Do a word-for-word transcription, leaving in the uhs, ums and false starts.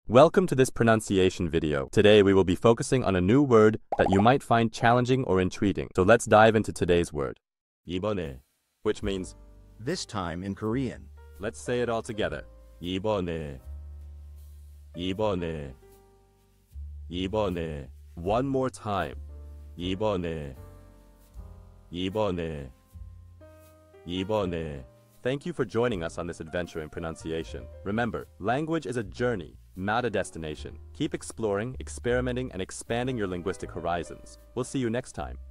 Welcome to this pronunciation video. Today we will be focusing on a new word that you might find challenging or intriguing. So let's dive into today's word. 이번에, which means this time in Korean. Let's say it all together. 이번에, 이번에, 이번에. One more time. 이번에, 이번에, 이번에. Thank you for joining us on this adventure in pronunciation. Remember, language is a journey, not a destination. Keep exploring, experimenting, and expanding your linguistic horizons. We'll see you next time.